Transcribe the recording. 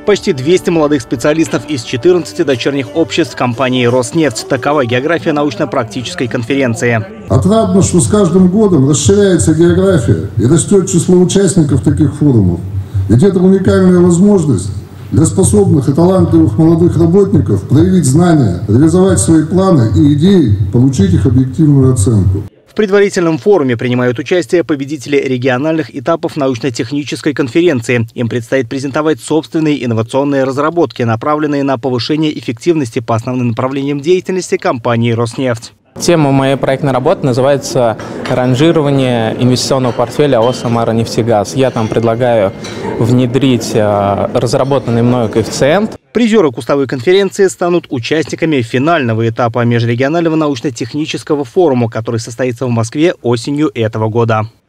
Почти 200 молодых специалистов из 14 дочерних обществ компании «Роснефть». Такова география научно-практической конференции. Отрадно, что с каждым годом расширяется география и растет число участников таких форумов. Ведь это уникальная возможность для способных и талантливых молодых работников проявить знания, реализовать свои планы и идеи, получить их объективную оценку. В предварительном форуме принимают участие победители региональных этапов научно-технической конференции. Им предстоит презентовать собственные инновационные разработки, направленные на повышение эффективности по основным направлениям деятельности компании «Роснефть». Тема моей проектной работы называется «Ранжирование инвестиционного портфеля АО «Самара-Нефтегаз». Я там предлагаю внедрить разработанный мною коэффициент. Призеры кустовой конференции станут участниками финального этапа межрегионального научно-технического форума, который состоится в Москве осенью этого года.